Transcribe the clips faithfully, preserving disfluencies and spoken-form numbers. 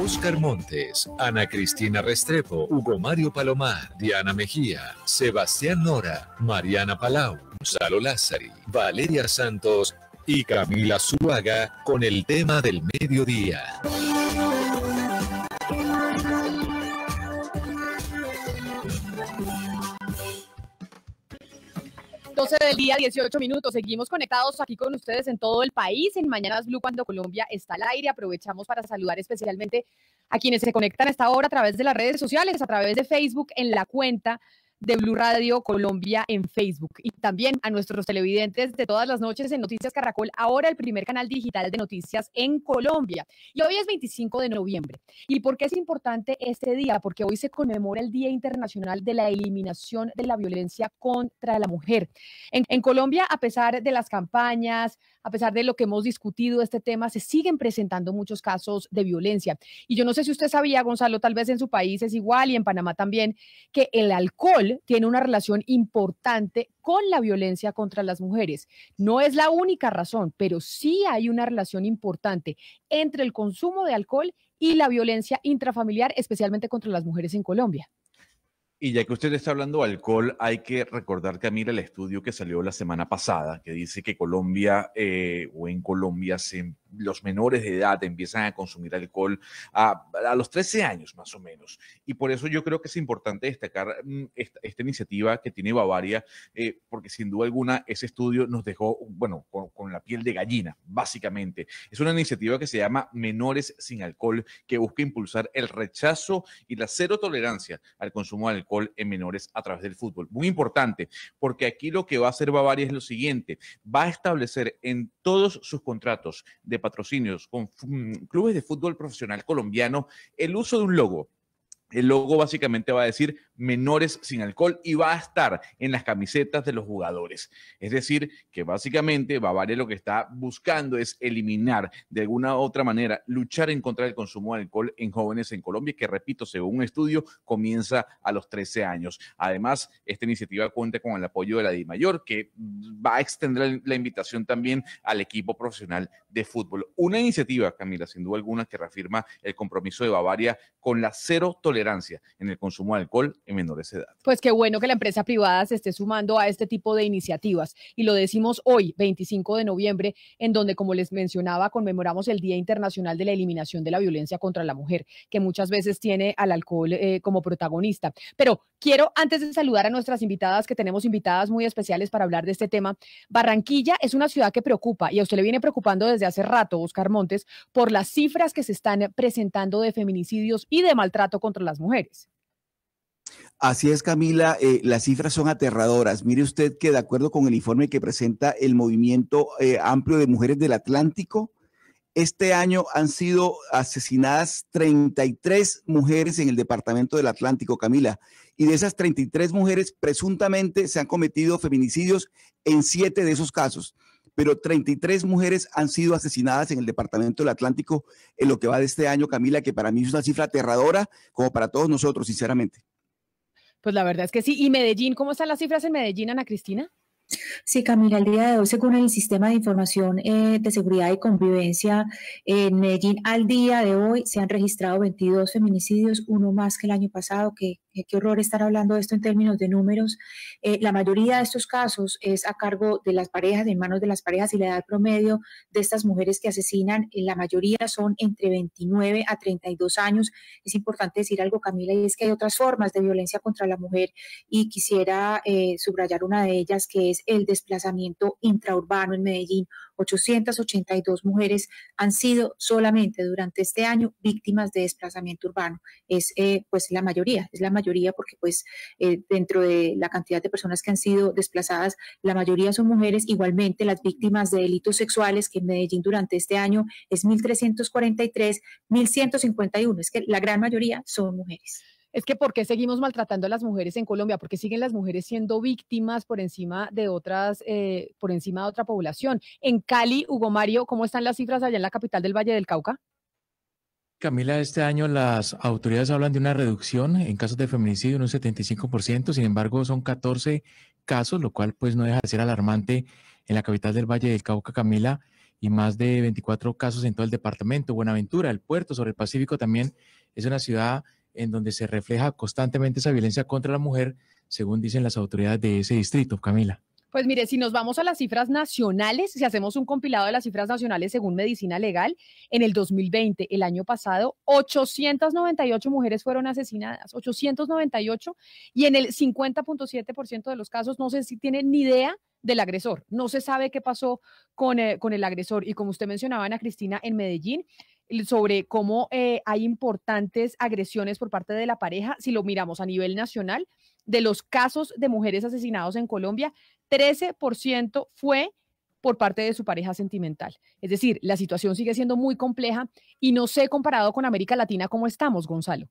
Óscar Montes, Ana Cristina Restrepo, Hugo Mario Palomar, Diana Mejía, Sebastián Nora, Mariana Palau, Gonzalo Lázari, Valeria Santos y Camila Zuluaga con el tema del mediodía. doce del día, dieciocho minutos. Seguimos conectados aquí con ustedes en todo el país. En Mañanas Blue, cuando Colombia está al aire, aprovechamos para saludar especialmente a quienes se conectan a esta hora a través de las redes sociales, a través de Facebook, en la cuenta de Blue Radio Colombia en Facebook, y también a nuestros televidentes de todas las noches en Noticias Caracol, ahora el primer canal digital de noticias en Colombia. Y hoy es veinticinco de noviembre. ¿Y por qué es importante este día? Porque hoy se conmemora el Día Internacional de la Eliminación de la Violencia contra la Mujer. En, en Colombia, a pesar de las campañas, a pesar de lo que hemos discutido este tema, se siguen presentando muchos casos de violencia. Y yo no sé si usted sabía, Gonzalo, tal vez en su país es igual y en Panamá también, que el alcohol tiene una relación importante con la violencia contra las mujeres. No es la única razón, pero sí hay una relación importante entre el consumo de alcohol y la violencia intrafamiliar, especialmente contra las mujeres en Colombia. Y ya que usted está hablando de alcohol, hay que recordar, Camila, el estudio que salió la semana pasada, que dice que Colombia, eh, o en Colombia, se, los menores de edad empiezan a consumir alcohol a, a los trece años, más o menos. Y por eso yo creo que es importante destacar mm, esta, esta iniciativa que tiene Bavaria, eh, porque sin duda alguna ese estudio nos dejó, bueno, con, con la piel de gallina, básicamente. Es una iniciativa que se llama Menores sin Alcohol, que busca impulsar el rechazo y la cero tolerancia al consumo de alcohol en menores a través del fútbol. Muy importante, porque aquí lo que va a hacer Bavaria es lo siguiente: va a establecer en todos sus contratos de patrocinios con clubes de fútbol profesional colombiano el uso de un logo. El logo básicamente va a decir Menores sin Alcohol y va a estar en las camisetas de los jugadores. Es decir, que básicamente Bavaria lo que está buscando es eliminar de alguna u otra manera, luchar en contra del consumo de alcohol en jóvenes en Colombia, que repito, según un estudio, comienza a los trece años. Además, esta iniciativa cuenta con el apoyo de la DIMAYOR, que va a extender la invitación también al equipo profesional de fútbol. Una iniciativa, Camila, sin duda alguna, que reafirma el compromiso de Bavaria con la cero tolerancia en el consumo de alcohol en menores de edad. Pues qué bueno que la empresa privada se esté sumando a este tipo de iniciativas, y lo decimos hoy, veinticinco de noviembre, en donde, como les mencionaba, conmemoramos el Día Internacional de la Eliminación de la Violencia contra la Mujer, que muchas veces tiene al alcohol eh, como protagonista. Pero quiero, antes de saludar a nuestras invitadas, que tenemos invitadas muy especiales para hablar de este tema, Barranquilla es una ciudad que preocupa, y a usted le viene preocupando desde hace rato, Óscar Montes, por las cifras que se están presentando de feminicidios y de maltrato contra las mujeres. Así es, Camila, eh, las cifras son aterradoras. Mire usted que de acuerdo con el informe que presenta el Movimiento eh, Amplio de Mujeres del Atlántico, este año han sido asesinadas treinta y tres mujeres en el departamento del Atlántico, Camila, y de esas treinta y tres mujeres presuntamente se han cometido feminicidios en siete de esos casos, pero treinta y tres mujeres han sido asesinadas en el departamento del Atlántico en lo que va de este año, Camila, que para mí es una cifra aterradora, como para todos nosotros, sinceramente. Pues la verdad es que sí. ¿Y Medellín? ¿Cómo están las cifras en Medellín, Ana Cristina? Sí, Camila, el día de hoy, según el Sistema de Información eh, de Seguridad y Convivencia en Medellín, al día de hoy se han registrado veintidós feminicidios, uno más que el año pasado. que Qué horror estar hablando de esto en términos de números. Eh, la mayoría de estos casos es a cargo de las parejas, en manos de las parejas, y la edad promedio de estas mujeres que asesinan, eh, la mayoría son entre veintinueve a treinta y dos años. Es importante decir algo, Camila, y es que hay otras formas de violencia contra la mujer, y quisiera eh, subrayar una de ellas, que es el desplazamiento intraurbano en Medellín. ochocientas ochenta y dos mujeres han sido solamente durante este año víctimas de desplazamiento urbano. Es eh, pues la mayoría, es la mayoría porque pues eh, dentro de la cantidad de personas que han sido desplazadas, la mayoría son mujeres. Igualmente las víctimas de delitos sexuales, que en Medellín durante este año es mil trescientos cuarenta y tres, mil ciento cincuenta y uno, es que la gran mayoría son mujeres. Es que ¿por qué seguimos maltratando a las mujeres en Colombia? ¿Por qué siguen las mujeres siendo víctimas por encima de otras, eh, por encima de otra población? En Cali, Hugo Mario, ¿cómo están las cifras allá en la capital del Valle del Cauca? Camila, este año las autoridades hablan de una reducción en casos de feminicidio en un setenta y cinco por ciento, sin embargo son catorce casos, lo cual pues no deja de ser alarmante en la capital del Valle del Cauca, Camila. y más de veinticuatro casos en todo el departamento. Buenaventura, el puerto sobre el Pacífico, también es una ciudad en donde se refleja constantemente esa violencia contra la mujer, según dicen las autoridades de ese distrito. Camila. Pues mire, si nos vamos a las cifras nacionales, si hacemos un compilado de las cifras nacionales según Medicina Legal, en el dos mil veinte, el año pasado, ochocientas noventa y ocho mujeres fueron asesinadas, ochocientas noventa y ocho, y en el cincuenta punto siete por ciento de los casos no sé si tienen ni idea del agresor, no se sabe qué pasó con, eh, con el agresor. Y como usted mencionaba, Ana Cristina, en Medellín, sobre cómo eh, hay importantes agresiones por parte de la pareja, si lo miramos a nivel nacional, de los casos de mujeres asesinados en Colombia, trece por ciento fue por parte de su pareja sentimental. Es decir, la situación sigue siendo muy compleja y no sé, comparado con América Latina, cómo estamos, Gonzalo.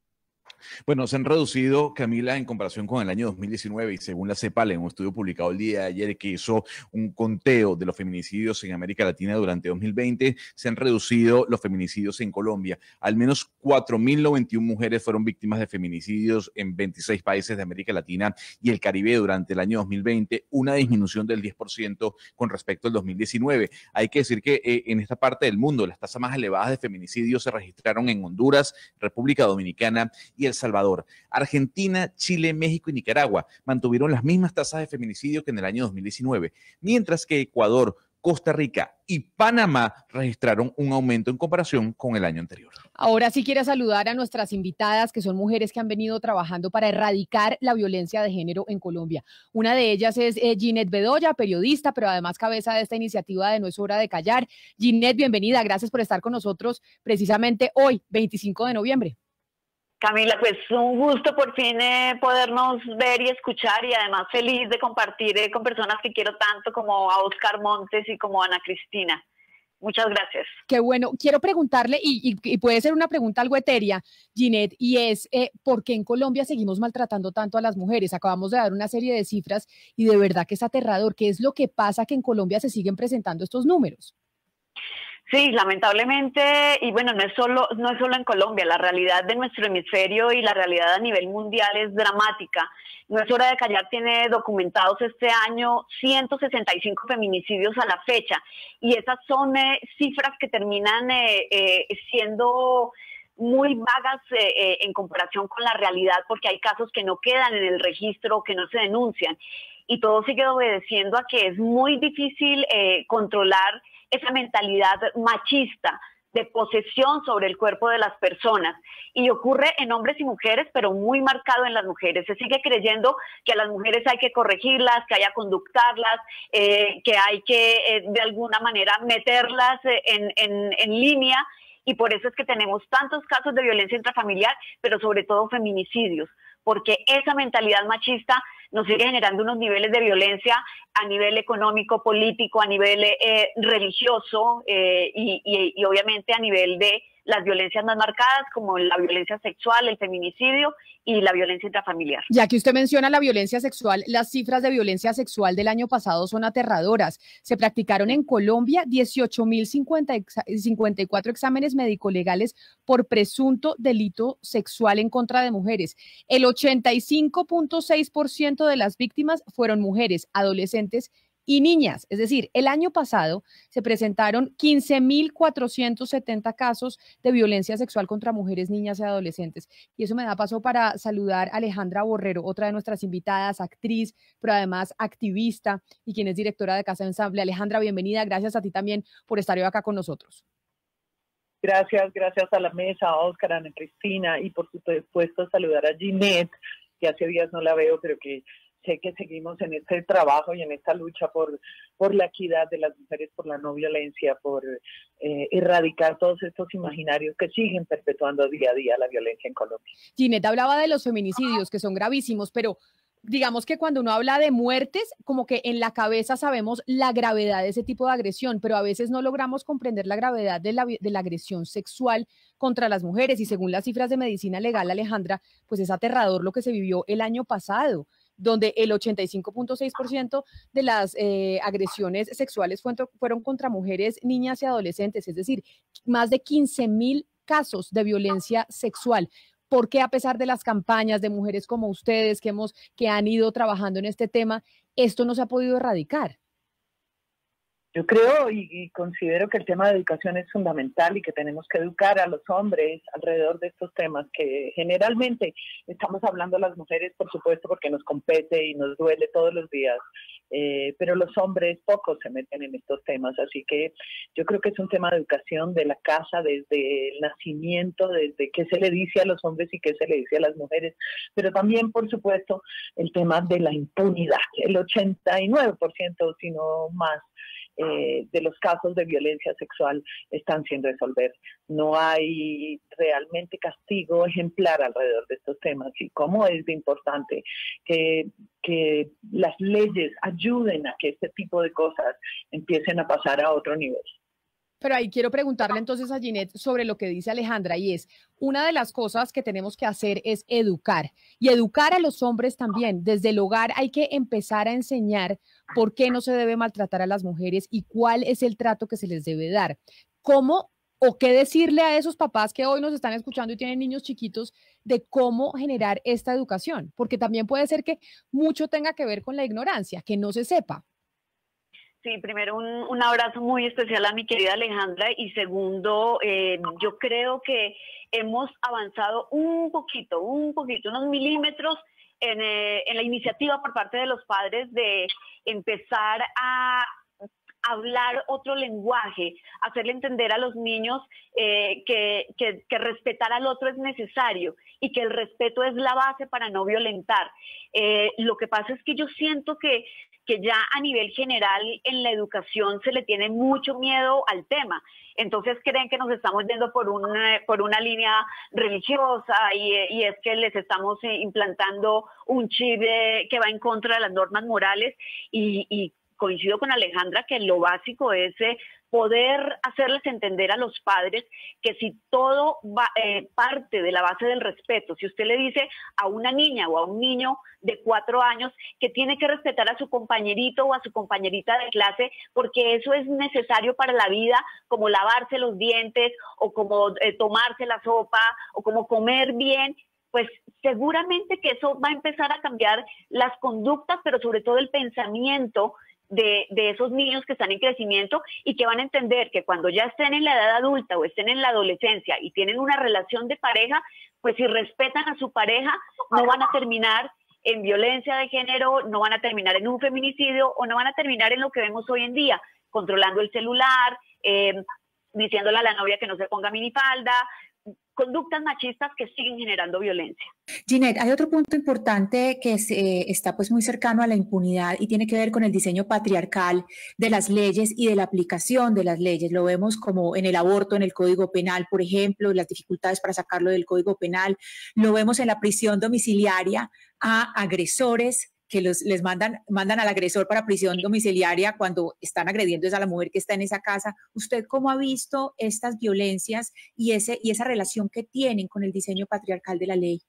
Bueno, se han reducido, Camila, en comparación con el año dos mil diecinueve, y según la CEPAL, en un estudio publicado el día de ayer que hizo un conteo de los feminicidios en América Latina durante dos mil veinte, se han reducido los feminicidios en Colombia. Al menos cuatro mil noventa y una mujeres fueron víctimas de feminicidios en veintiséis países de América Latina y el Caribe durante el año dos mil veinte, una disminución del diez por ciento con respecto al dos mil diecinueve. Hay que decir que eh, en esta parte del mundo las tasas más elevadas de feminicidios se registraron en Honduras, República Dominicana y El Salvador. Argentina, Chile, México y Nicaragua mantuvieron las mismas tasas de feminicidio que en el año dos mil diecinueve, mientras que Ecuador, Costa Rica y Panamá registraron un aumento en comparación con el año anterior. Ahora sí quiero saludar a nuestras invitadas, que son mujeres que han venido trabajando para erradicar la violencia de género en Colombia. Una de ellas es eh, Ginette Bedoya, periodista, pero además cabeza de esta iniciativa de No es hora de callar. Ginette, bienvenida, gracias por estar con nosotros precisamente hoy, veinticinco de noviembre. Camila, pues un gusto por fin eh, podernos ver y escuchar, y además feliz de compartir eh, con personas que quiero tanto como a Oscar Montes y como a Ana Cristina. Muchas gracias. Qué bueno. Quiero preguntarle, y, y, y puede ser una pregunta algo etérea, Ginette, y es eh, ¿por qué en Colombia seguimos maltratando tanto a las mujeres? Acabamos de dar una serie de cifras y de verdad que es aterrador. ¿Qué es lo que pasa que en Colombia se siguen presentando estos números? Sí, lamentablemente, y bueno, no es solo, no es solo en Colombia, la realidad de nuestro hemisferio y la realidad a nivel mundial es dramática. No es hora de callar, tiene documentados este año ciento sesenta y cinco feminicidios a la fecha, y esas son eh, cifras que terminan eh, eh, siendo muy vagas eh, eh, en comparación con la realidad, porque hay casos que no quedan en el registro, que no se denuncian, y todo sigue obedeciendo a que es muy difícil eh, controlar esa mentalidad machista de posesión sobre el cuerpo de las personas, y ocurre en hombres y mujeres, pero muy marcado en las mujeres. Se sigue creyendo que a las mujeres hay que corregirlas, que hay que conductarlas, eh, que hay que eh, de alguna manera meterlas eh, en, en, en línea, y por eso es que tenemos tantos casos de violencia intrafamiliar, pero sobre todo feminicidios, porque esa mentalidad machista nos sigue generando unos niveles de violencia a nivel económico, político, a nivel eh, religioso eh, y, y, y obviamente a nivel de las violencias más marcadas, como la violencia sexual, el feminicidio y la violencia intrafamiliar. Ya que usted menciona la violencia sexual, las cifras de violencia sexual del año pasado son aterradoras. Se practicaron en Colombia dieciocho mil cincuenta y cuatro exámenes médico-legales por presunto delito sexual en contra de mujeres. El ochenta y cinco punto seis por ciento de las víctimas fueron mujeres, adolescentes y niñas. Es decir, el año pasado se presentaron quince mil cuatrocientos setenta casos de violencia sexual contra mujeres, niñas y adolescentes. Y eso me da paso para saludar a Alejandra Borrero, otra de nuestras invitadas, actriz, pero además activista y quien es directora de Casa Ensamble. Alejandra, bienvenida. Gracias a ti también por estar hoy acá con nosotros. Gracias, gracias a la mesa, a Oscar, a Ana Cristina, y por supuesto saludar a Ginette, que hace días no la veo, pero que sé que seguimos en este trabajo y en esta lucha por, por la equidad de las mujeres, por la no violencia, por eh, erradicar todos estos imaginarios que siguen perpetuando día a día la violencia en Colombia. Ginette hablaba de los feminicidios, que son gravísimos, pero digamos que cuando uno habla de muertes, como que en la cabeza sabemos la gravedad de ese tipo de agresión, pero a veces no logramos comprender la gravedad de la, de la agresión sexual contra las mujeres. Y según las cifras de Medicina Legal, Alejandra, pues es aterrador lo que se vivió el año pasado, donde el ochenta y cinco punto seis por ciento de las eh, agresiones sexuales fueron, fueron contra mujeres, niñas y adolescentes, es decir, más de quince mil casos de violencia sexual. ¿Por qué, a pesar de las campañas de mujeres como ustedes que, hemos, que han ido trabajando en este tema, esto no se ha podido erradicar? Yo creo y, y considero que el tema de educación es fundamental y que tenemos que educar a los hombres alrededor de estos temas que generalmente estamos hablando las mujeres, por supuesto, porque nos compete y nos duele todos los días, eh, pero los hombres pocos se meten en estos temas, así que yo creo que es un tema de educación de la casa desde el nacimiento, desde qué se le dice a los hombres y qué se le dice a las mujeres, pero también, por supuesto, el tema de la impunidad. El ochenta y nueve por ciento, si no más, Eh, de los casos de violencia sexual están sin resolver. No hay realmente castigo ejemplar alrededor de estos temas y cómo es de importante que, que las leyes ayuden a que este tipo de cosas empiecen a pasar a otro nivel. Pero ahí quiero preguntarle entonces a Ginette sobre lo que dice Alejandra, y es, una de las cosas que tenemos que hacer es educar, y educar a los hombres también. Desde el hogar hay que empezar a enseñar por qué no se debe maltratar a las mujeres y cuál es el trato que se les debe dar. ¿Cómo o qué decirle a esos papás que hoy nos están escuchando y tienen niños chiquitos de cómo generar esta educación? Porque también puede ser que mucho tenga que ver con la ignorancia, que no se sepa. Sí, primero un, un abrazo muy especial a mi querida Alejandra y segundo, eh, yo creo que hemos avanzado un poquito, un poquito, unos milímetros en, eh, en la iniciativa por parte de los padres de empezar a hablar otro lenguaje, hacerle entender a los niños eh, que, que, que respetar al otro es necesario y que el respeto es la base para no violentar. Eh, lo que pasa es que yo siento que que ya a nivel general en la educación se le tiene mucho miedo al tema. Entonces creen que nos estamos yendo por una, por una línea religiosa y, y es que les estamos implantando un chip de, que va en contra de las normas morales y, y coincido con Alejandra que lo básico es eh, poder hacerles entender a los padres que si todo va, eh, parte de la base del respeto, si usted le dice a una niña o a un niño de cuatro años que tiene que respetar a su compañerito o a su compañerita de clase porque eso es necesario para la vida, como lavarse los dientes o como eh, tomarse la sopa o como comer bien, pues seguramente que eso va a empezar a cambiar las conductas, pero sobre todo el pensamiento De, de esos niños que están en crecimiento y que van a entender que cuando ya estén en la edad adulta o estén en la adolescencia y tienen una relación de pareja, pues si respetan a su pareja, no van a terminar en violencia de género, no van a terminar en un feminicidio o no van a terminar en lo que vemos hoy en día, controlando el celular, eh, diciéndole a la novia que no se ponga minifalda, conductas machistas que siguen generando violencia. Ginette, hay otro punto importante que es, eh, está pues muy cercano a la impunidad y tiene que ver con el diseño patriarcal de las leyes y de la aplicación de las leyes. Lo vemos como en el aborto, en el Código Penal, por ejemplo, las dificultades para sacarlo del Código Penal. Lo vemos en la prisión domiciliaria a agresores que los, les mandan, mandan al agresor para prisión domiciliaria cuando están agrediendo a la mujer que está en esa casa. ¿Usted cómo ha visto estas violencias y, ese, y esa relación que tienen con el diseño patriarcal de la ley?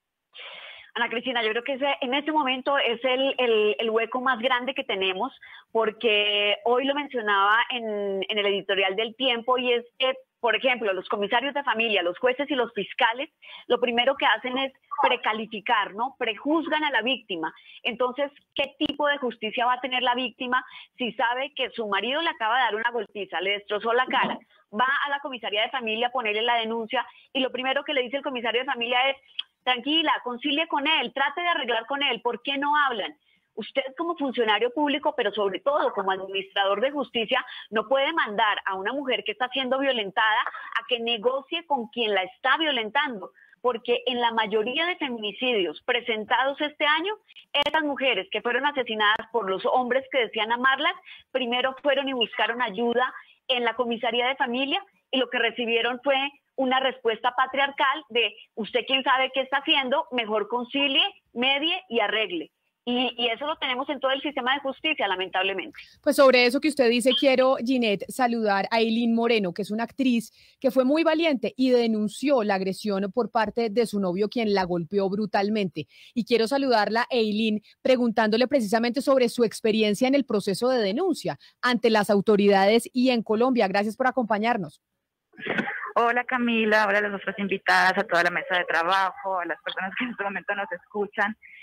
Ana Cristina, yo creo que ese, en este momento es el, el, el hueco más grande que tenemos, porque hoy lo mencionaba en, en el editorial del Tiempo, y es que, por ejemplo, los comisarios de familia, los jueces y los fiscales, lo primero que hacen es precalificar, ¿no? Prejuzgan a la víctima. Entonces, ¿qué tipo de justicia va a tener la víctima si sabe que su marido le acaba de dar una golpiza, le destrozó la cara? Va a la comisaría de familia a ponerle la denuncia y lo primero que le dice el comisario de familia es: tranquila, concilie con él, trate de arreglar con él, ¿por qué no hablan? Usted como funcionario público, pero sobre todo como administrador de justicia, no puede mandar a una mujer que está siendo violentada a que negocie con quien la está violentando, porque en la mayoría de feminicidios presentados este año, esas mujeres que fueron asesinadas por los hombres que decían amarlas, primero fueron y buscaron ayuda en la comisaría de familia y lo que recibieron fue una respuesta patriarcal de usted quién sabe qué está haciendo, mejor concilie, medie y arregle. Y, y eso lo tenemos en todo el sistema de justicia, lamentablemente. Pues sobre eso que usted dice, quiero, Ginette, saludar a Eileen Moreno, que es una actriz que fue muy valiente y denunció la agresión por parte de su novio, quien la golpeó brutalmente. Y quiero saludarla, Eileen, preguntándole precisamente sobre su experiencia en el proceso de denuncia ante las autoridades y en Colombia. Gracias por acompañarnos. Hola Camila, hola a las otras invitadas, a toda la mesa de trabajo, a las personas que en este momento nos escuchan.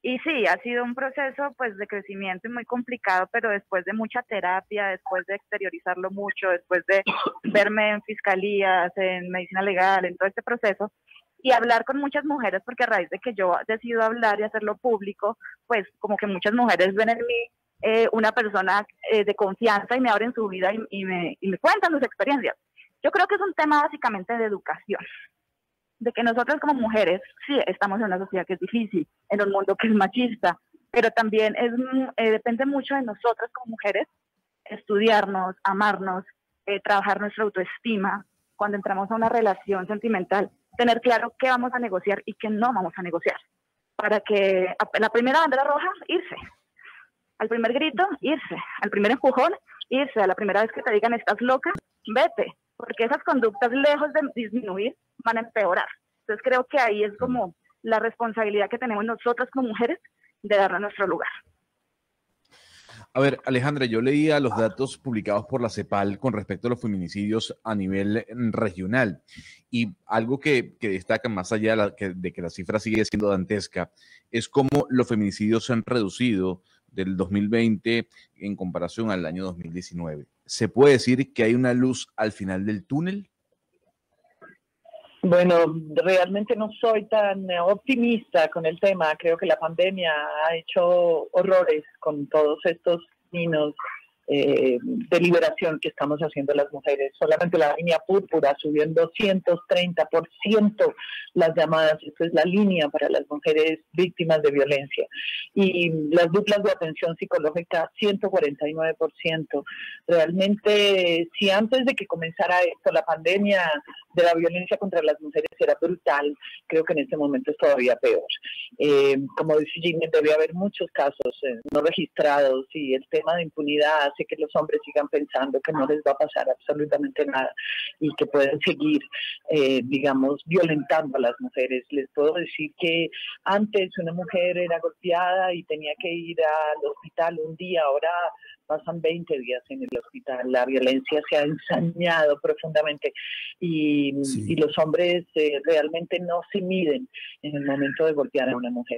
Y sí, ha sido un proceso pues de crecimiento y muy complicado, pero después de mucha terapia, después de exteriorizarlo mucho, después de verme en fiscalías, en medicina legal, en todo este proceso, y hablar con muchas mujeres, porque a raíz de que yo decido hablar y hacerlo público, pues como que muchas mujeres ven en mí eh, una persona eh, de confianza y me abren su vida y, y, me, y me cuentan sus experiencias. Yo creo que es un tema básicamente de educación, de que nosotras como mujeres, sí, estamos en una sociedad que es difícil, en un mundo que es machista, pero también es, eh, depende mucho de nosotras como mujeres estudiarnos, amarnos, eh, trabajar nuestra autoestima, cuando entramos a una relación sentimental, tener claro qué vamos a negociar y qué no vamos a negociar, para que a la primera bandera roja, irse, al primer grito, irse, al primer empujón, irse, a la primera vez que te digan estás loca, vete, porque esas conductas, lejos de disminuir, van a empeorar. Entonces creo que ahí es como la responsabilidad que tenemos nosotras como mujeres de darle nuestro lugar. A ver, Alejandra, yo leía los datos publicados por la CEPAL con respecto a los feminicidios a nivel regional y algo que, que destaca más allá de, la, que, de que la cifra sigue siendo dantesca es cómo los feminicidios se han reducido del dos mil veinte en comparación al año dos mil diecinueve. ¿Se puede decir que hay una luz al final del túnel? Bueno, realmente no soy tan optimista con el tema. Creo que la pandemia ha hecho horrores con todos estos niños eh, de liberación que estamos haciendo las mujeres. Solamente la línea púrpura subió en doscientos treinta por ciento las llamadas. Esta es la línea para las mujeres víctimas de violencia. Y las duplas de atención psicológica, ciento cuarenta y nueve por ciento. Realmente, si antes de que comenzara esto, la pandemia de la violencia contra las mujeres era brutal, creo que en este momento es todavía peor. Eh, como dice Ginette, debe haber muchos casos eh, no registrados y el tema de impunidad hace que los hombres sigan pensando que no les va a pasar absolutamente nada y que pueden seguir, eh, digamos, violentando a las mujeres. Les puedo decir que antes una mujer era golpeada y tenía que ir al hospital un día, ahora pasan veinte días en el hospital. La violencia se ha ensañado profundamente y, sí. y los hombres eh, realmente no se miden en el momento de golpear a una mujer.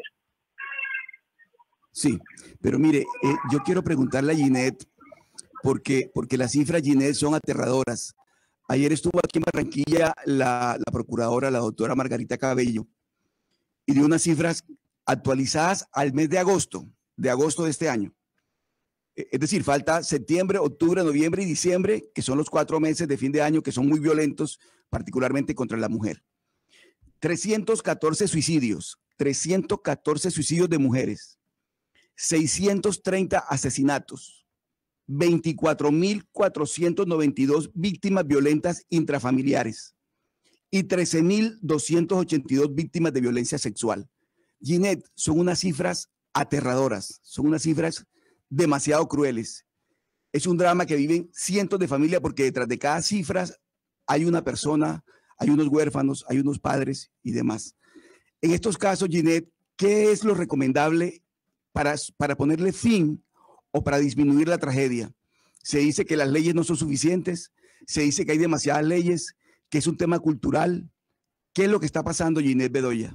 Sí, pero mire, eh, yo quiero preguntarle a Ginette, porque, porque las cifras, Ginette, son aterradoras. Ayer estuvo aquí en Barranquilla la, la procuradora, la doctora Margarita Cabello, y dio unas cifras actualizadas al mes de agosto, de agosto de este año. Es decir, falta septiembre, octubre, noviembre y diciembre, que son los cuatro meses de fin de año que son muy violentos, particularmente contra la mujer. trescientos catorce suicidios, trescientos catorce suicidios de mujeres, seiscientos treinta asesinatos, veinticuatro mil cuatrocientos noventa y dos víctimas violentas intrafamiliares y trece mil doscientos ochenta y dos víctimas de violencia sexual. Ginette, son unas cifras aterradoras, son unas cifras demasiado crueles. Es un drama que viven cientos de familias porque detrás de cada cifra hay una persona, hay unos huérfanos, hay unos padres y demás. En estos casos, Ginette, ¿qué es lo recomendable para, para ponerle fin o para disminuir la tragedia? Se dice que las leyes no son suficientes, se dice que hay demasiadas leyes, que es un tema cultural. ¿Qué es lo que está pasando, Ginette Bedoya?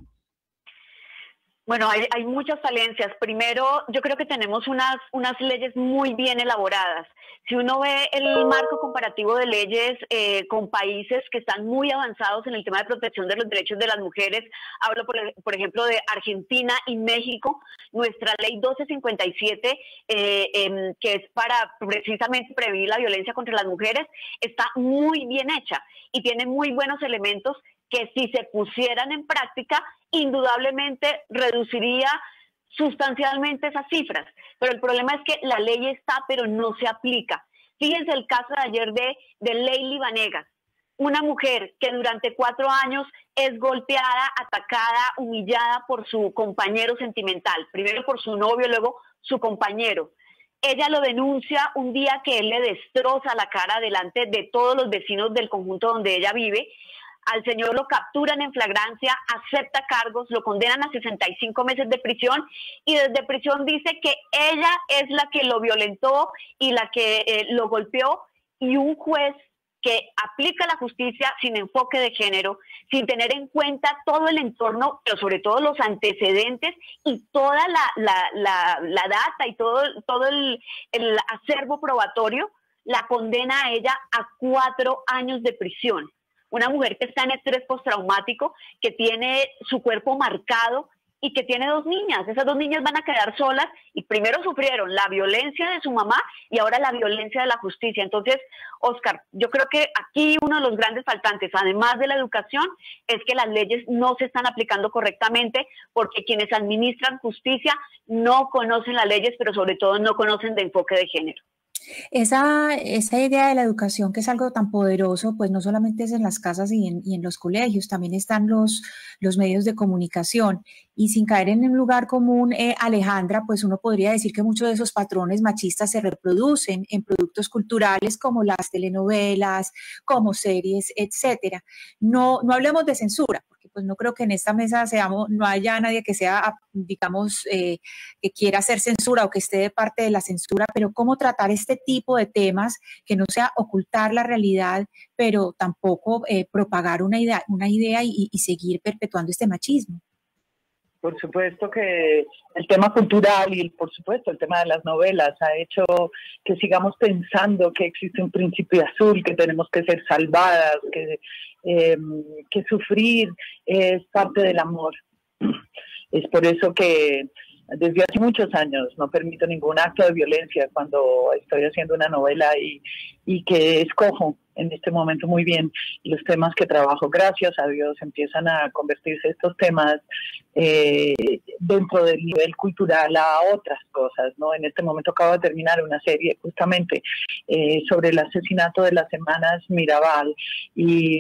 Bueno, hay, hay muchas falencias. Primero, yo creo que tenemos unas, unas leyes muy bien elaboradas. Si uno ve el marco comparativo de leyes eh, con países que están muy avanzados en el tema de protección de los derechos de las mujeres, hablo por, por ejemplo de Argentina y México, nuestra ley doce cincuenta y siete, eh, eh, que es para precisamente prevenir la violencia contra las mujeres, está muy bien hecha y tiene muy buenos elementos que si se pusieran en práctica, indudablemente reduciría sustancialmente esas cifras. Pero el problema es que la ley está, pero no se aplica. Fíjense el caso de ayer de, de Leili Vanegas, una mujer que durante cuatro años es golpeada, atacada, humillada por su compañero sentimental, primero por su novio, luego su compañero. Ella lo denuncia un día que él le destroza la cara delante de todos los vecinos del conjunto donde ella vive. Al señor lo capturan en flagrancia, acepta cargos, lo condenan a sesenta y cinco meses de prisión y desde prisión dice que ella es la que lo violentó y la que eh, lo golpeó, y un juez que aplica la justicia sin enfoque de género, sin tener en cuenta todo el entorno, pero sobre todo los antecedentes y toda la, la, la, la data y todo, todo el, el acervo probatorio, la condena a ella a cuatro años de prisión. Una mujer que está en estrés postraumático, que tiene su cuerpo marcado y que tiene dos niñas. Esas dos niñas van a quedar solas y primero sufrieron la violencia de su mamá y ahora la violencia de la justicia. Entonces, Oscar, yo creo que aquí uno de los grandes faltantes, además de la educación, es que las leyes no se están aplicando correctamente porque quienes administran justicia no conocen las leyes, pero sobre todo no conocen de enfoque de género. Esa, esa idea de la educación, que es algo tan poderoso, pues no solamente es en las casas y en, y en los colegios, también están los, los medios de comunicación. Y sin caer en un lugar común, eh, Alejandra, pues uno podría decir que muchos de esos patrones machistas se reproducen en productos culturales como las telenovelas, como series, etcétera. No, no hablemos de censura, porque pues no creo que en esta mesa seamos, no haya nadie que sea, digamos, eh, que quiera hacer censura o que esté de parte de la censura, pero cómo tratar este tipo de temas, que no sea ocultar la realidad, pero tampoco eh, propagar una idea, una idea y, y seguir perpetuando este machismo. Por supuesto que el tema cultural y por supuesto el tema de las novelas ha hecho que sigamos pensando que existe un príncipe azul, que tenemos que ser salvadas, que, eh, que sufrir es parte del amor. Es por eso que desde hace muchos años no permito ningún acto de violencia cuando estoy haciendo una novela y, y que escojo en este momento muy bien los temas que trabajo. Gracias a Dios empiezan a convertirse estos temas eh, dentro del nivel cultural a otras cosas, ¿no? En este momento acabo de terminar una serie justamente eh, sobre el asesinato de las hermanas Mirabal y...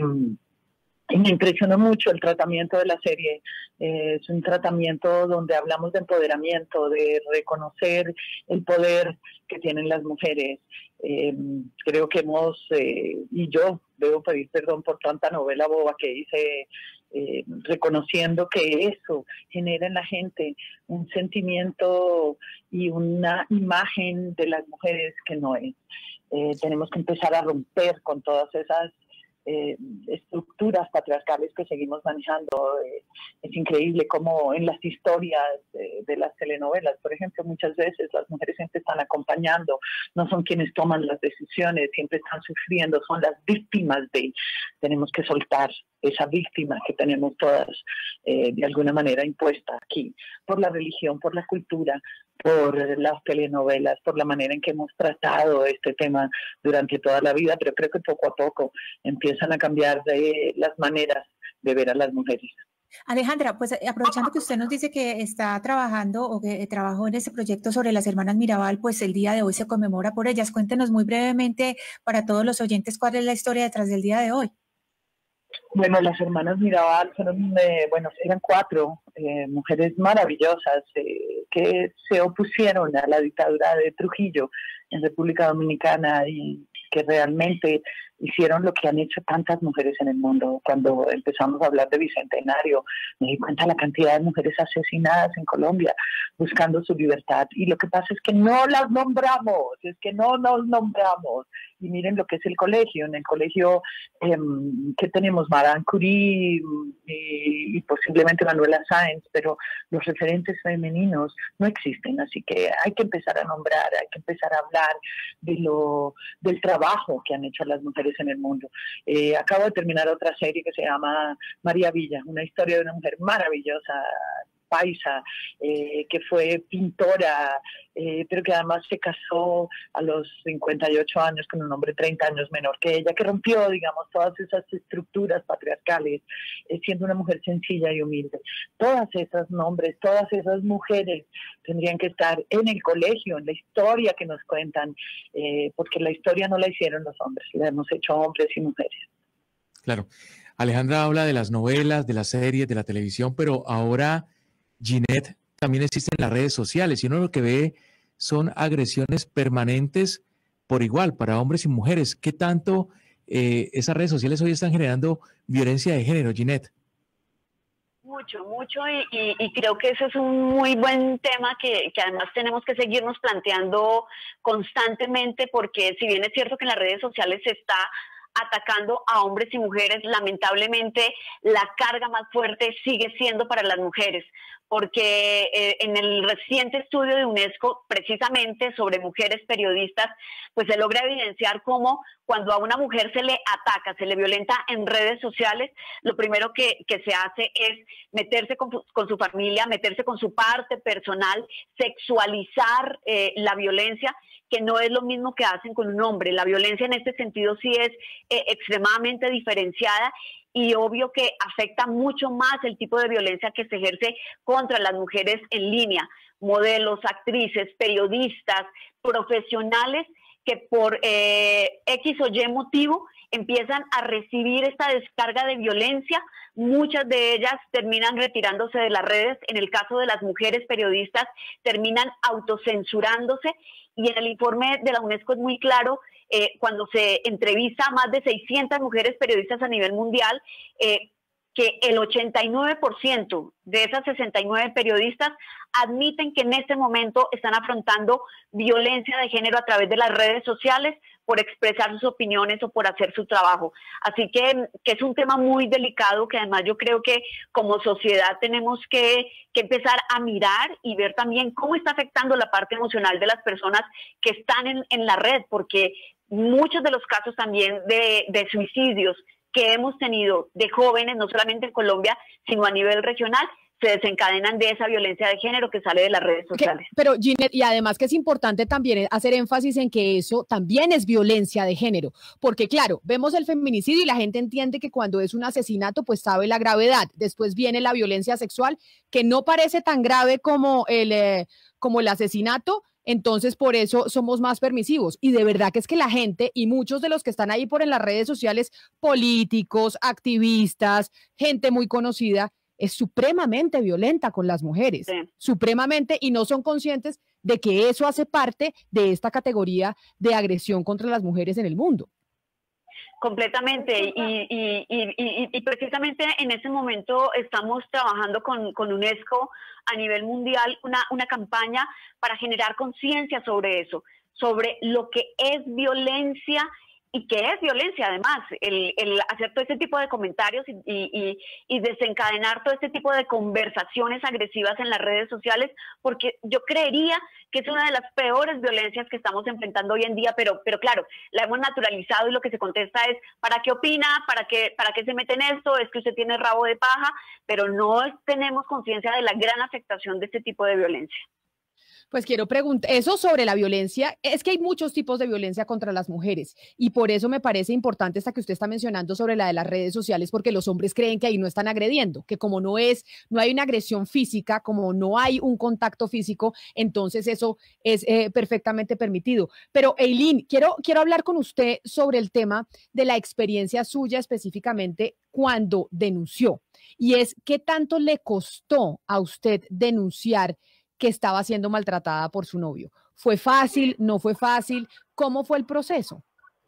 Y me impresionó mucho el tratamiento de la serie. Eh, es un tratamiento donde hablamos de empoderamiento, de reconocer el poder que tienen las mujeres. Eh, creo que hemos, eh, y yo debo pedir perdón por tanta novela boba que hice, eh, reconociendo que eso genera en la gente un sentimiento y una imagen de las mujeres que no es. Eh, tenemos que empezar a romper con todas esas Eh, estructuras patriarcales que seguimos manejando. Eh, es increíble cómo en las historias de, de las telenovelas, por ejemplo, muchas veces las mujeres siempre están acompañando, no son quienes toman las decisiones, siempre están sufriendo, son las víctimas de. Tenemos que soltar esa víctima que tenemos todas eh, de alguna manera impuesta aquí, por la religión, por la cultura, por las telenovelas, por la manera en que hemos tratado este tema durante toda la vida, pero creo que poco a poco empiezan a cambiar de las maneras de ver a las mujeres. Alejandra, pues aprovechando que usted nos dice que está trabajando o que trabajó en ese proyecto sobre las hermanas Mirabal, pues el día de hoy se conmemora por ellas. Cuéntenos muy brevemente para todos los oyentes cuál es la historia detrás del día de hoy. Bueno, las hermanas Mirabal fueron, eh, bueno, eran cuatro eh, mujeres maravillosas eh, que se opusieron a la dictadura de Trujillo en República Dominicana y que realmente hicieron lo que han hecho tantas mujeres en el mundo. Cuando empezamos a hablar de Bicentenario, me di cuenta de la cantidad de mujeres asesinadas en Colombia buscando su libertad. Y lo que pasa es que no las nombramos, es que no nos nombramos. Y miren lo que es el colegio. En el colegio, eh, ¿qué tenemos? Madame Curie y, y posiblemente Manuela Sáenz, pero los referentes femeninos no existen. Así que hay que empezar a nombrar, hay que empezar a hablar de lo, del trabajo que han hecho las mujeres en el mundo. Eh, acabo de terminar otra serie que se llama María Villa, una historia de una mujer maravillosa, paisa, eh, que fue pintora, eh, pero que además se casó a los cincuenta y ocho años con un hombre treinta años menor que ella, que rompió, digamos, todas esas estructuras patriarcales, eh, siendo una mujer sencilla y humilde. Todas esas nombres, todas esas mujeres tendrían que estar en el colegio, en la historia que nos cuentan, eh, porque la historia no la hicieron los hombres, la hemos hecho hombres y mujeres. Claro. Alejandra habla de las novelas, de las series, de la televisión, pero ahora Ginette también existe en las redes sociales y uno lo que ve son agresiones permanentes por igual para hombres y mujeres. ¿Qué tanto eh, esas redes sociales hoy están generando violencia de género, Ginette? Mucho, mucho y, y, y creo que ese es un muy buen tema que, que además tenemos que seguirnos planteando constantemente porque si bien es cierto que en las redes sociales se está atacando a hombres y mujeres. Lamentablemente, la carga más fuerte sigue siendo para las mujeres, porque eh, en el reciente estudio de UNESCO, precisamente sobre mujeres periodistas, pues se logra evidenciar cómo cuando a una mujer se le ataca, se le violenta en redes sociales, lo primero que, que se hace es meterse con, con su familia, meterse con su parte personal, sexualizar eh, la violencia, que no es lo mismo que hacen con un hombre. La violencia en este sentido sí es eh, extremadamente diferenciada y obvio que afecta mucho más el tipo de violencia que se ejerce contra las mujeres en línea, modelos, actrices, periodistas, profesionales que por eh, X o Y motivo empiezan a recibir esta descarga de violencia. Muchas de ellas terminan retirándose de las redes. En el caso de las mujeres periodistas, terminan autocensurándose. Y en el informe de la UNESCO es muy claro, eh, cuando se entrevista a más de seiscientas mujeres periodistas a nivel mundial, eh, que el ochenta y nueve por ciento de esas sesenta y nueve periodistas admiten que en este momento están afrontando violencia de género a través de las redes sociales por expresar sus opiniones o por hacer su trabajo. Así que, que es un tema muy delicado que además yo creo que como sociedad tenemos que, que empezar a mirar y ver también cómo está afectando la parte emocional de las personas que están en, en la red, porque muchos de los casos también de, de suicidios que hemos tenido de jóvenes, no solamente en Colombia, sino a nivel regional, se desencadenan de esa violencia de género que sale de las redes sociales. Que, pero Ginette, y además que es importante también hacer énfasis en que eso también es violencia de género, porque claro, vemos el feminicidio y la gente entiende que cuando es un asesinato, pues sabe la gravedad. Después viene la violencia sexual, que no parece tan grave como el, eh, como el asesinato. Entonces, por eso somos más permisivos. Y de verdad que es que la gente y muchos de los que están ahí por en las redes sociales, políticos, activistas, gente muy conocida, es supremamente violenta con las mujeres, sí. supremamente, y no son conscientes de que eso hace parte de esta categoría de agresión contra las mujeres en el mundo. Completamente, y, y, y, y, y precisamente en ese momento estamos trabajando con, con UNESCO a nivel mundial una, una campaña para generar conciencia sobre eso, sobre lo que es violencia y qué es violencia además, el, el hacer todo este tipo de comentarios y, y, y desencadenar todo este tipo de conversaciones agresivas en las redes sociales, porque yo creería que es una de las peores violencias que estamos enfrentando hoy en día, pero, pero claro, la hemos naturalizado y lo que se contesta es, ¿para qué opina? ¿Para qué, para qué se mete en esto? Es que usted tiene rabo de paja, pero no tenemos conciencia de la gran afectación de este tipo de violencia. Pues quiero preguntar, eso sobre la violencia, es que hay muchos tipos de violencia contra las mujeres y por eso me parece importante esta que usted está mencionando sobre la de las redes sociales, porque los hombres creen que ahí no están agrediendo, que como no es, no hay una agresión física, como no hay un contacto físico, entonces eso es eh, perfectamente permitido. Pero Eileen, quiero, quiero hablar con usted sobre el tema de la experiencia suya específicamente cuando denunció, y es ¿qué tanto le costó a usted denunciar que estaba siendo maltratada por su novio? ¿Fue fácil? ¿No fue fácil? ¿Cómo fue el proceso?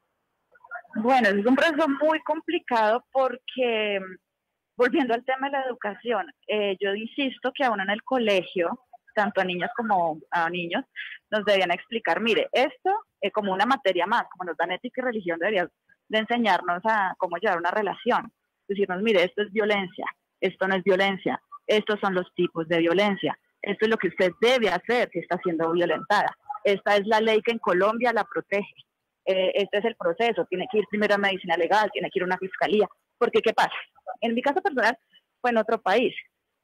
Bueno, es un proceso muy complicado porque, volviendo al tema de la educación, eh, yo insisto que aún en el colegio, tanto a niñas como a niños, nos debían explicar, mire, esto es como una materia más, como nos dan ética y religión, deberían de enseñarnos a cómo llevar una relación. Decirnos, mire, esto es violencia, esto no es violencia, estos son los tipos de violencia. Esto es lo que usted debe hacer si está siendo violentada. Esta es la ley que en Colombia la protege. Eh, este es el proceso. Tiene que ir primero a medicina legal, tiene que ir a una fiscalía. Porque, ¿qué pasa? En mi caso personal fue en otro país.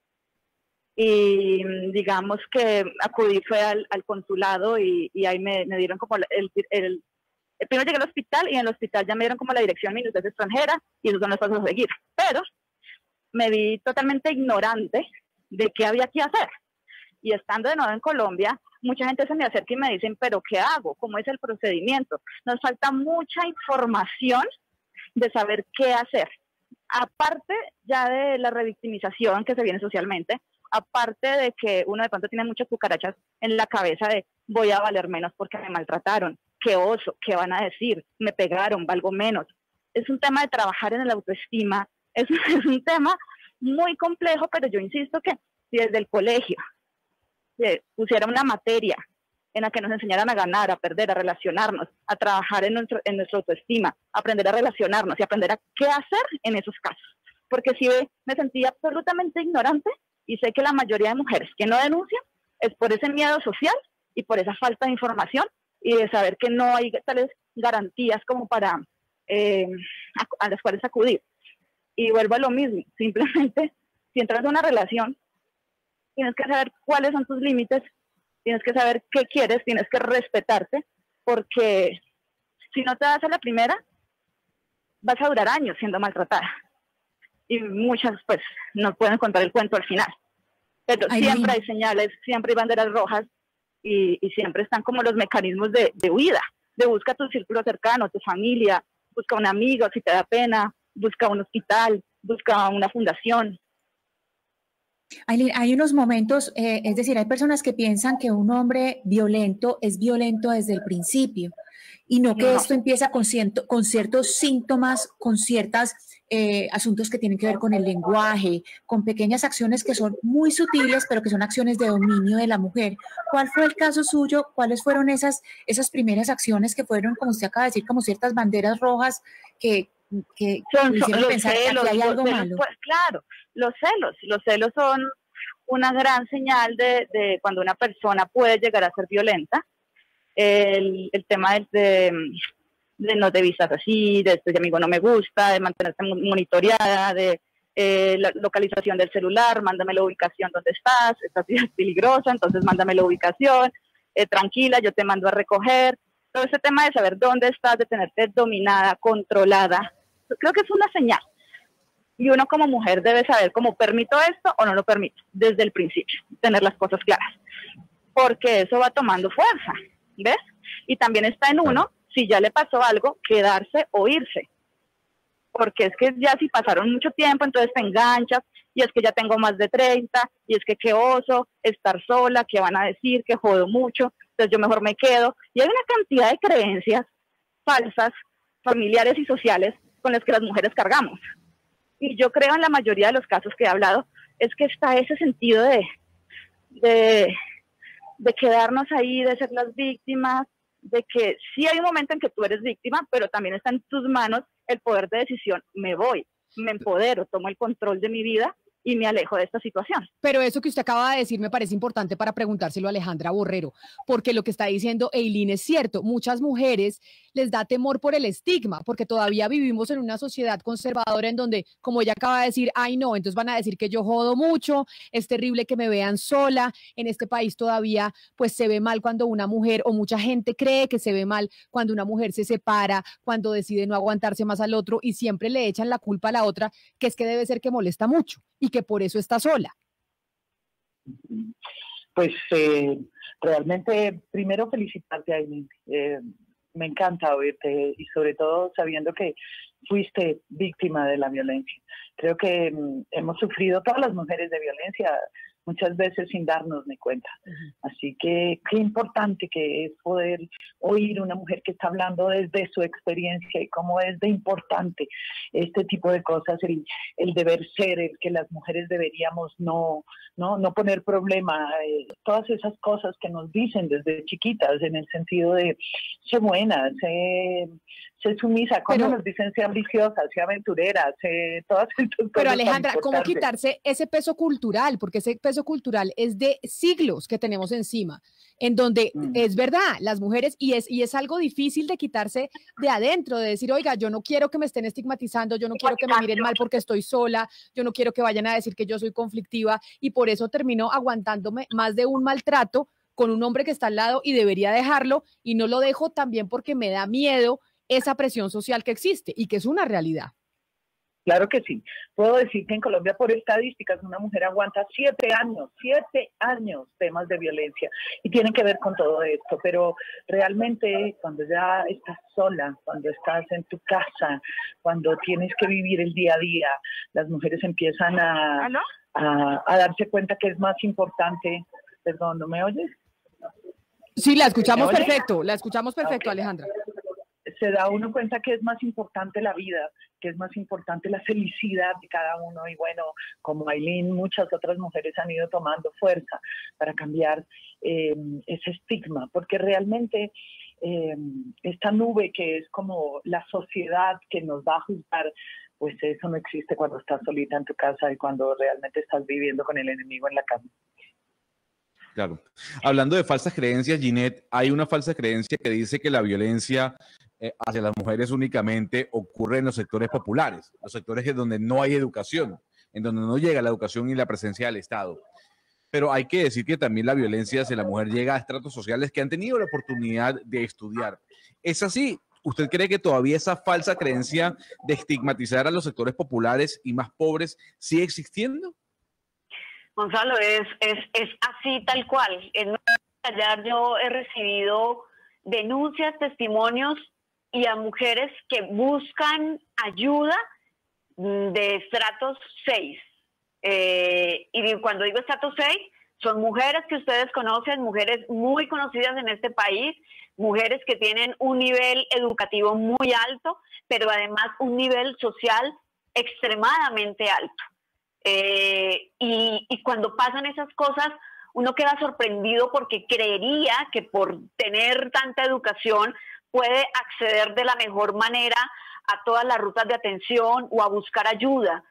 Y digamos que acudí fue al, al consulado y, y ahí me, me dieron como el, el, el... Primero llegué al hospital y en el hospital ya me dieron como la dirección, mire, usted es extranjera y esos son los pasos a seguir. Pero me vi totalmente ignorante de qué había que hacer. Y estando de nuevo en Colombia, mucha gente se me acerca y me dicen, ¿pero qué hago? ¿Cómo es el procedimiento? Nos falta mucha información de saber qué hacer. Aparte ya de la revictimización que se viene socialmente, aparte de que uno de pronto tiene muchas cucarachas en la cabeza de voy a valer menos porque me maltrataron, qué oso, qué van a decir, me pegaron, valgo menos. Es un tema de trabajar en la autoestima, es, es un tema muy complejo, pero yo insisto que si desde el colegio pusiera una materia en la que nos enseñaran a ganar, a perder, a relacionarnos, a trabajar en, nuestro, en nuestra autoestima, aprender a relacionarnos y aprender a qué hacer en esos casos. Porque si me sentí absolutamente ignorante y sé que la mayoría de mujeres que no denuncian es por ese miedo social y por esa falta de información y de saber que no hay tales garantías como para eh, a, a las cuales acudir. Y vuelvo a lo mismo, simplemente si entras a una relación, tienes que saber cuáles son tus límites, tienes que saber qué quieres, tienes que respetarte, porque si no te das a la primera, vas a durar años siendo maltratada. Y muchas, pues, no pueden contar el cuento al final. Pero Ay, siempre hay señales, siempre hay banderas rojas, y, y siempre están como los mecanismos de, de huida, de busca tu círculo cercano, tu familia, busca un amigo si te da pena, busca un hospital, busca una fundación. Aylin, hay unos momentos, eh, es decir, hay personas que piensan que un hombre violento es violento desde el principio y no que no. esto empieza con, ciento, con ciertos síntomas, con ciertos eh, asuntos que tienen que ver con el lenguaje, con pequeñas acciones que son muy sutiles, pero que son acciones de dominio de la mujer. ¿Cuál fue el caso suyo? ¿Cuáles fueron esas, esas primeras acciones que fueron, como usted acaba de decir, como ciertas banderas rojas que... que son, hicieron son pensar celos, que hay algo celos, malo? Pues claro, los celos, los celos son una gran señal de, de cuando una persona puede llegar a ser violenta. El, el tema de, de, de no te vistas así, de este amigo no me gusta, de mantenerte monitoreada, de eh, la localización del celular, mándame la ubicación donde estás, esta ciudad es peligrosa, entonces mándame la ubicación, eh, tranquila, yo te mando a recoger. Todo ese tema de saber dónde estás, de tenerte dominada, controlada, creo que es una señal. Y uno como mujer debe saber cómo permito esto o no lo permito, desde el principio, tener las cosas claras. Porque eso va tomando fuerza, ¿ves? Y también está en uno, si ya le pasó algo, quedarse o irse. Porque es que ya si pasaron mucho tiempo, entonces te enganchas, y es que ya tengo más de treinta, y es que qué oso, estar sola, qué van a decir, que jodo mucho, entonces yo mejor me quedo. Y hay una cantidad de creencias falsas, familiares y sociales, con las que las mujeres cargamos. Y yo creo en la mayoría de los casos que he hablado, es que está ese sentido de, de, de quedarnos ahí, de ser las víctimas, de que sí hay un momento en que tú eres víctima, pero también está en tus manos el poder de decisión. Me voy, me empodero, tomo el control de mi vida y me alejo de esta situación. Pero eso que usted acaba de decir me parece importante para preguntárselo a Alejandra Borrero, porque lo que está diciendo Aylin es cierto. Muchas mujeres les da temor por el estigma, porque todavía vivimos en una sociedad conservadora en donde, como ella acaba de decir, ay no, entonces van a decir que yo jodo mucho, es terrible que me vean sola. En este país todavía pues se ve mal cuando una mujer, o mucha gente cree que se ve mal cuando una mujer se separa, cuando decide no aguantarse más al otro, y siempre le echan la culpa a la otra, que es que debe ser que molesta mucho y que por eso está sola. Pues eh, realmente, primero felicitarte, Aylin. Eh, me encanta oírte y sobre todo sabiendo que fuiste víctima de la violencia. Creo que mm, hemos sufrido todas las mujeres de violencia muchas veces sin darnos ni cuenta. Uh-huh. Así que qué importante que es poder oír una mujer que está hablando desde su experiencia y cómo es de importante este tipo de cosas, el, el deber ser, el que las mujeres deberíamos no, no, no poner problema, eh, todas esas cosas que nos dicen desde chiquitas en el sentido de sé buena, sé, sé sumisa, cuando nos dicen sé ambiciosa, sé aventurera, sé todas estas cosas. Pero Alejandra, ¿cómo quitarse ese peso cultural? Porque ese peso cultural es de siglos que tenemos encima, en donde mm. es verdad, las mujeres, y es, y es algo difícil de quitarse de adentro, de decir, oiga, yo no quiero que me estén estigmatizando, yo no quiero que me miren mal porque estoy sola, yo no quiero que vayan a decir que yo soy conflictiva, y por eso termino aguantándome más de un maltrato con un hombre que está al lado y debería dejarlo, y no lo dejo también porque me da miedo esa presión social que existe y que es una realidad. Claro que sí. Puedo decir que en Colombia, por estadísticas, una mujer aguanta siete años, siete años temas de violencia y tienen que ver con todo esto. Pero realmente cuando ya estás sola, cuando estás en tu casa, cuando tienes que vivir el día a día, las mujeres empiezan a, a, a darse cuenta que es más importante. Perdón, ¿no me oyes? Sí, la escuchamos perfecto, la escuchamos perfecto, okay. Alejandra. Se da uno cuenta que es más importante la vida que es más importante la felicidad de cada uno. Y bueno, como Ailín, muchas otras mujeres han ido tomando fuerza para cambiar eh, ese estigma, porque realmente eh, esta nube que es como la sociedad que nos va a juzgar, pues eso no existe cuando estás solita en tu casa y cuando realmente estás viviendo con el enemigo en la cama. Claro. Hablando de falsas creencias, Ginette, hay una falsa creencia que dice que la violencia eh, hacia las mujeres únicamente ocurre en los sectores populares, los sectores en donde no hay educación, en donde no llega la educación y la presencia del Estado. Pero hay que decir que también la violencia hacia la mujer llega a estratos sociales que han tenido la oportunidad de estudiar. ¿Es así? ¿Usted cree que todavía esa falsa creencia de estigmatizar a los sectores populares y más pobres sigue existiendo? Gonzalo, es, es, es así tal cual. En Callar yo he recibido denuncias, testimonios y a mujeres que buscan ayuda de estratos seis. Eh, y cuando digo estratos seis, son mujeres que ustedes conocen, mujeres muy conocidas en este país, mujeres que tienen un nivel educativo muy alto, pero además un nivel social extremadamente alto. Eh, y, y cuando pasan esas cosas, uno queda sorprendido porque creería que por tener tanta educación puede acceder de la mejor manera a todas las rutas de atención o a buscar ayuda.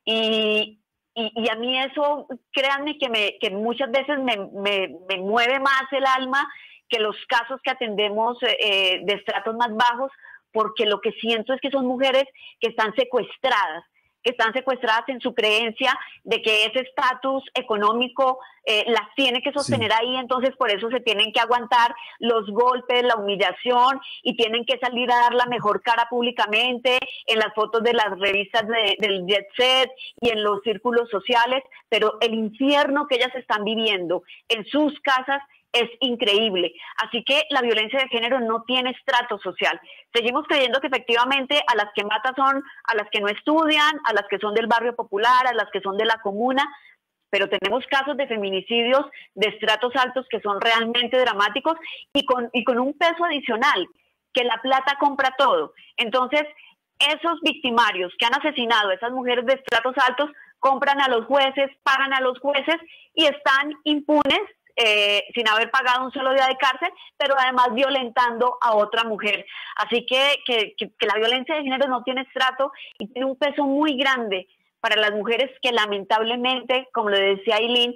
Y, y, y a mí eso, créanme que, me, que muchas veces me, me, me mueve más el alma que los casos que atendemos eh, de estratos más bajos, porque lo que siento es que son mujeres que están secuestradas, que están secuestradas en su creencia de que ese estatus económico eh, las tiene que sostener sí. ahí, entonces por eso se tienen que aguantar los golpes, la humillación y tienen que salir a dar la mejor cara públicamente en las fotos de las revistas de, del Jet Set y en los círculos sociales, pero el infierno que ellas están viviendo en sus casas es increíble. Así que la violencia de género no tiene estrato social. Seguimos creyendo que efectivamente a las que matan son a las que no estudian, a las que son del barrio popular, a las que son de la comuna, pero tenemos casos de feminicidios de estratos altos que son realmente dramáticos y con, y con un peso adicional, que la plata compra todo. Entonces, esos victimarios que han asesinado a esas mujeres de estratos altos compran a los jueces, pagan a los jueces y están impunes, Eh, sin haber pagado un solo día de cárcel, pero además violentando a otra mujer. Así que, que, que, que la violencia de género no tiene estrato y tiene un peso muy grande para las mujeres que lamentablemente, como le decía Ailín,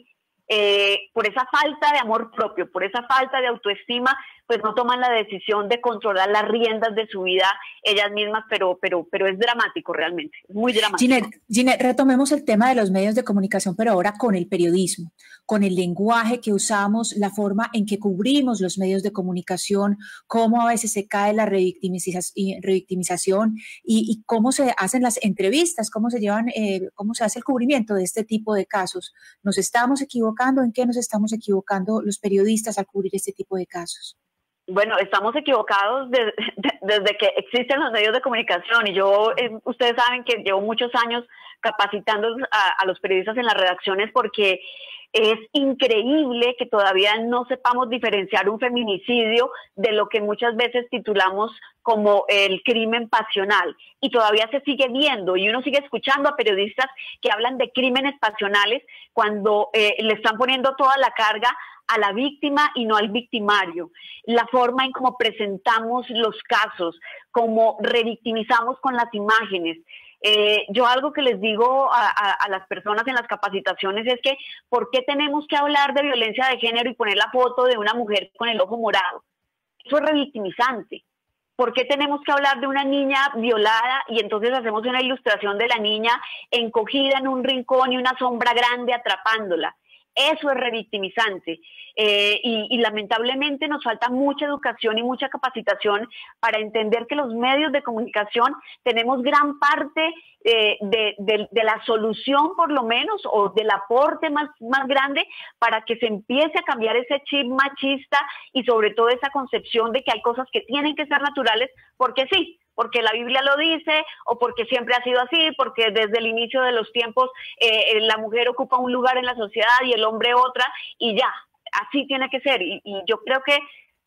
eh, por esa falta de amor propio, por esa falta de autoestima, pues no toman la decisión de controlar las riendas de su vida ellas mismas, pero, pero, pero es dramático realmente, es muy dramático. Ginette, Ginette, retomemos el tema de los medios de comunicación, pero ahora con el periodismo, con el lenguaje que usamos, la forma en que cubrimos los medios de comunicación, cómo a veces se cae la revictimización, revictimización y, y cómo se hacen las entrevistas, cómo se llevan, eh, cómo se hace el cubrimiento de este tipo de casos. ¿Nos estamos equivocando? ¿En qué nos estamos equivocando los periodistas al cubrir este tipo de casos? Bueno, estamos equivocados de, de, desde que existen los medios de comunicación y yo, eh, ustedes saben que llevo muchos años capacitando a, a los periodistas en las redacciones porque es increíble que todavía no sepamos diferenciar un feminicidio de lo que muchas veces titulamos como el crimen pasional y todavía se sigue viendo y uno sigue escuchando a periodistas que hablan de crímenes pasionales cuando eh, le están poniendo toda la carga a la víctima y no al victimario. La forma en cómo presentamos los casos, cómo revictimizamos con las imágenes. Eh, yo algo que les digo a, a, a las personas en las capacitaciones es que ¿por qué tenemos que hablar de violencia de género y poner la foto de una mujer con el ojo morado? Eso es revictimizante. ¿Por qué tenemos que hablar de una niña violada y entonces hacemos una ilustración de la niña encogida en un rincón y una sombra grande atrapándola? Eso es revictimizante eh, y, y lamentablemente nos falta mucha educación y mucha capacitación para entender que los medios de comunicación tenemos gran parte eh, de, de, de la solución por lo menos o del aporte más, más grande para que se empiece a cambiar ese chip machista y sobre todo esa concepción de que hay cosas que tienen que ser naturales porque sí, porque la Biblia lo dice o porque siempre ha sido así, porque desde el inicio de los tiempos eh, la mujer ocupa un lugar en la sociedad y el hombre otra y ya, así tiene que ser. Y, y yo creo que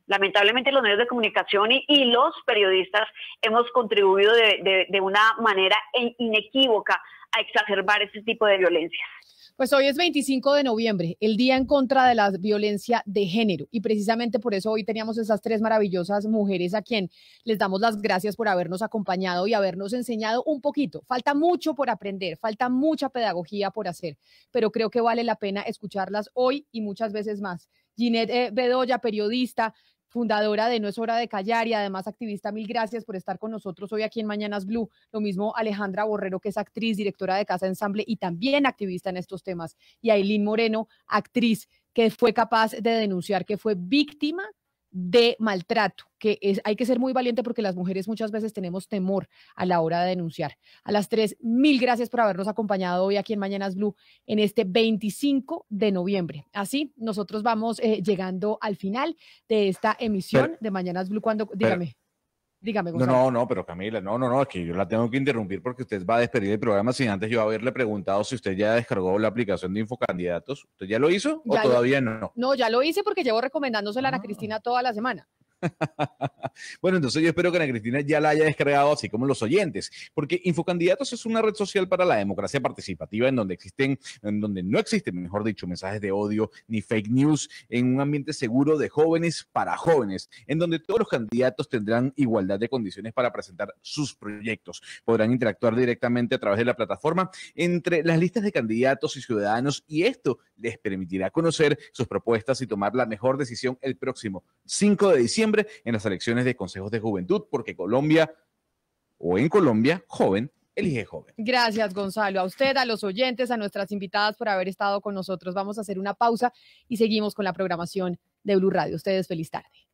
Lamentablemente los medios de comunicación y, y los periodistas hemos contribuido de, de, de una manera inequívoca a exacerbar ese tipo de violencia. Pues hoy es veinticinco de noviembre, el Día en contra de la violencia de género, y precisamente por eso hoy teníamos esas tres maravillosas mujeres a quien les damos las gracias por habernos acompañado y habernos enseñado un poquito. Falta mucho por aprender, falta mucha pedagogía por hacer, pero creo que vale la pena escucharlas hoy y muchas veces más. Ginette eh, Bedoya, periodista, fundadora de No es hora de callar y además activista, mil gracias por estar con nosotros hoy aquí en Mañanas Blue. Lo mismo Alejandra Borrero, que es actriz, directora de Casa Ensamble y también activista en estos temas. Y Ailín Moreno, actriz que fue capaz de denunciar que fue víctima de maltrato, que es, hay que ser muy valiente porque las mujeres muchas veces tenemos temor a la hora de denunciar. A las tres, mil gracias por habernos acompañado hoy aquí en Mañanas Blue en este veinticinco de noviembre. Así, nosotros vamos eh, llegando al final de esta emisión pero, de Mañanas Blue. Cuando, dígame. Pero, dígame, Gonzalo. No, no, no, pero Camila, no, no, no, es que yo la tengo que interrumpir porque usted va a despedir el programa sin antes yo haberle preguntado si usted ya descargó la aplicación de Infocandidatos. ¿Usted ya lo hizo o ya todavía lo, no? No, ya lo hice porque llevo recomendándosela ah. a Ana Cristina toda la semana. Bueno, entonces yo espero que Ana Cristina ya la haya descargado, así como los oyentes, porque Infocandidatos es una red social para la democracia participativa en donde existen, en donde no existen, mejor dicho, mensajes de odio ni fake news, en un ambiente seguro de jóvenes para jóvenes, en donde todos los candidatos tendrán igualdad de condiciones para presentar sus proyectos. Podrán interactuar directamente a través de la plataforma entre las listas de candidatos y ciudadanos, y esto les permitirá conocer sus propuestas y tomar la mejor decisión el próximo cinco de diciembre en las elecciones de consejos de juventud, porque Colombia, o en Colombia, joven, elige joven. Gracias, Gonzalo. A usted, a los oyentes, a nuestras invitadas por haber estado con nosotros. Vamos a hacer una pausa y seguimos con la programación de Blue Radio. Ustedes, feliz tarde.